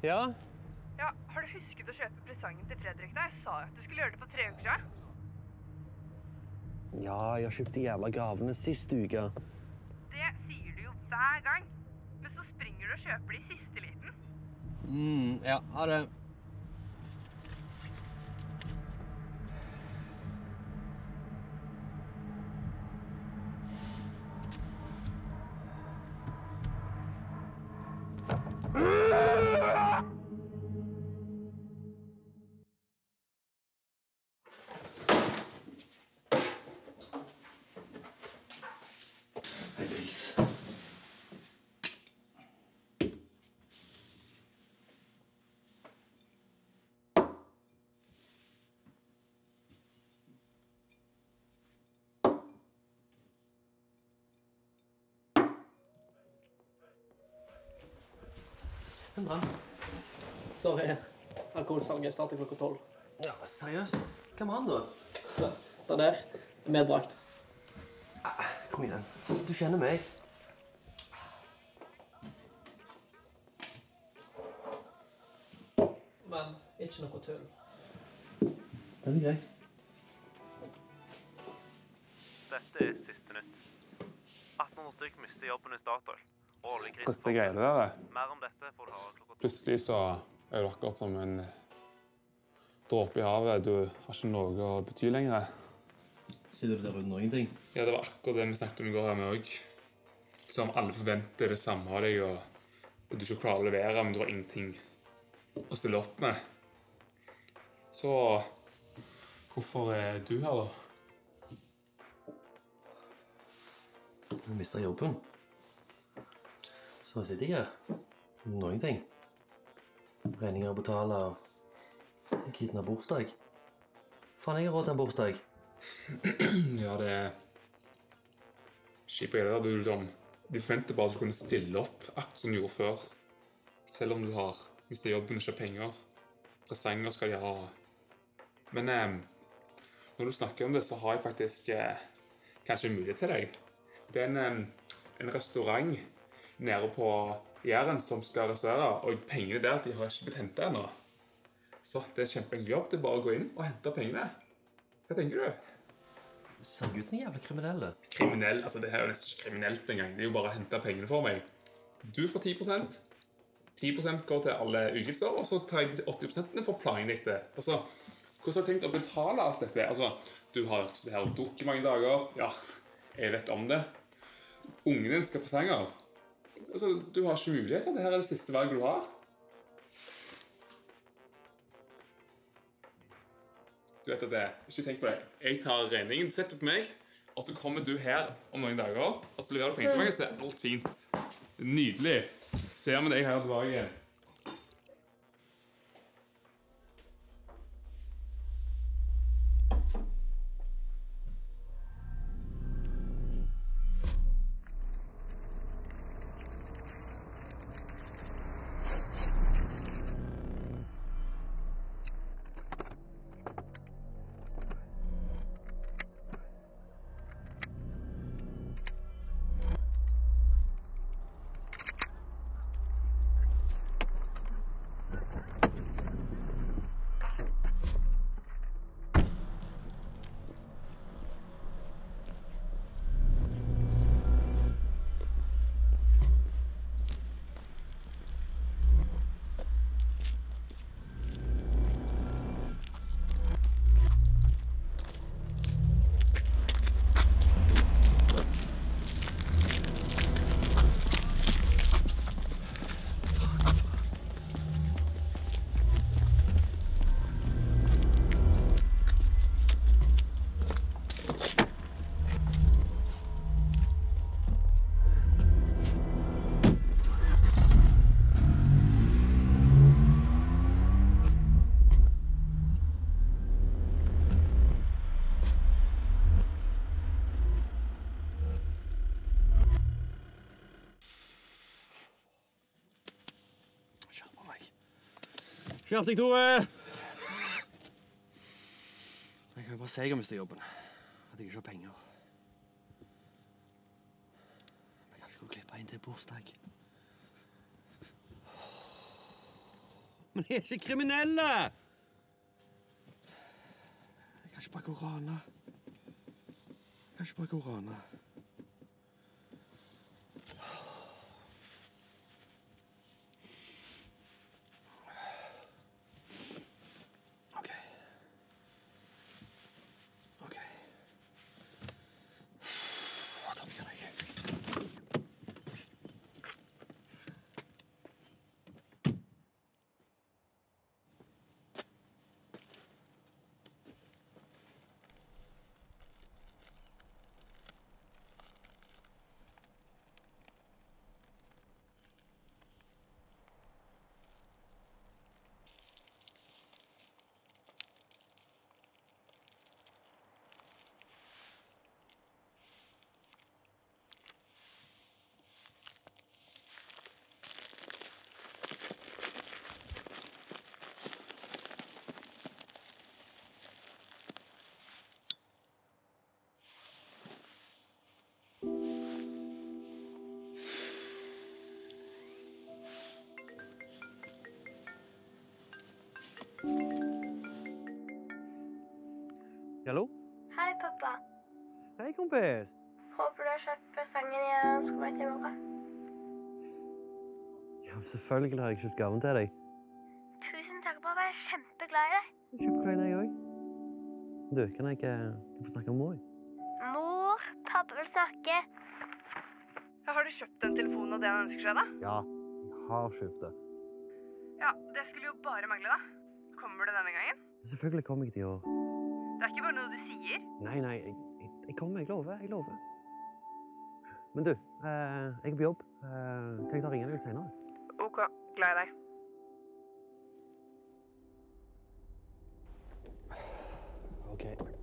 Ja? Ja, har du husket å kjøpe presangen til Fredrik da? Jeg sa jo at du skulle gjøre det for 3 uker siden. Ja, jeg kjøpte jævla gavene sist uke. Det sier du jo hver gang. Men så springer du og kjøper det i siste liten. Ja, ha det. Sorry, alkoholsalget starter klokka 12. Ja, seriøst? Hva med han da? Det der er medbrakt. Kom igjen, du kjenner meg. Men ikke noe tull. Den er grei. Dette er siste nytt. 1800 stykk mister jobben i Statoil. Triste greier det der. Mer om dette får du høre klokka 2. Plutselig så er du akkurat som en dråpe i havet. Du har ikke noe å bety lenger. Sitter du der uten noen ting? Ja, det var akkurat det vi snakket om i går her med også. Som alle forventer det samme av deg, og du ikke klarer å levere, men du har ingenting å stille opp med. Så hvorfor er du her da? Du mistet jobben. Så sitter jeg her. Noen ting. Regninger å betale. Kidna bursdag. Faen, jeg har råd til en bursdag. Ja, det er kjipt greier. De forventer bare at du kunne stille opp akkurat som du gjorde før. Selv om du har mistet jobben og ikke penger. Presanger skal de ha. Men når du snakker om det, så har jeg faktisk kanskje en mulighet til deg. Det er en restaurant nede på Jæren som skal restaurere, og pengene der de har ikke blitt hentet ennå. Så det er kjempeenkel jobb. Det er bare å gå inn og hente pengene. Hva tenker du? Ser ut som jævla kriminelle. Kriminell? Altså, det er jo nesten ikke kriminelt engang. Det er jo bare å hente pengene for meg. Du får 10%. 10% går til alle utgifter, og så tar jeg 80% for planlegging. Altså, hvordan har du tenkt å betale alt dette? Altså, du har drukket mange dager. Ja, jeg vet om det. Ungen din skal på presanger. Altså, du har ikke mulighet til det. Dette er det siste valget du har. Du vet at det. Ikke tenk på det. Jeg tar regningen, setter på meg, og så kommer du her om noen dager, og så leverer du penger til meg, så er alt fint. Nydelig. Ser vi deg her tilbake. Skjerp deg, Tore! Jeg kan jo bare si jeg har mistet jobben. At jeg ikke har penger. Jeg kan ikke gå og klippe inn til bursdag. Men jeg er ikke kriminelle! Jeg kan ikke bruke å rane. Jeg kan ikke bruke å rane. OK. OK. Da begynner jeg. Hallo? Hei, pappa. Hei, kompis. Håper du har kjøpt presangen jeg ønsker meg til i morgen. Ja, selvfølgelig har jeg kjøpt gaven til deg. Tusen takk, pappa. Jeg er kjempeglad i deg. Jeg kjøper glad i deg også. Du, kan jeg få snakke om mor? Mor, pappa vil snakke. Ja, har du kjøpt den telefonen og det han ønsker seg, da? Ja, jeg har kjøpt det. Ja, det skulle jo bare mangle, da. Kommer det denne gangen? Selvfølgelig kommer jeg til å... Det er ikke bare noe du sier. Nei, jeg kommer, jeg lover. Men du, jeg er på jobb. Kan jeg ta ringen litt senere? Ok, glad i deg. OK.